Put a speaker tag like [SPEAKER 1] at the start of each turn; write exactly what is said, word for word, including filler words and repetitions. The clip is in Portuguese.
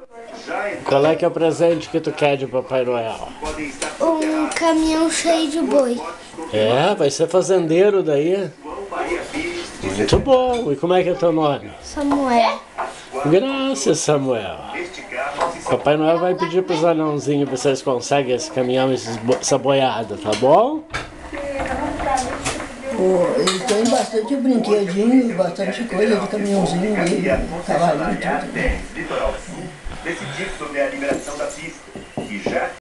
[SPEAKER 1] Qual é que é o presente que tu quer de Papai Noel?
[SPEAKER 2] Um caminhão cheio de boi.
[SPEAKER 1] É, vai ser fazendeiro daí. Muito bom. E como é que é teu nome?
[SPEAKER 2] Samuel.
[SPEAKER 1] Graças, Samuel. Papai Noel vai pedir pros anãozinhos se vocês conseguem esse caminhão, essa boiada, tá bom?
[SPEAKER 3] Oh, ele tem bastante brinquedinho, bastante coisa de caminhãozinho, de cavalinho, tudo.
[SPEAKER 4] Decidir sobre a liberação da pista e já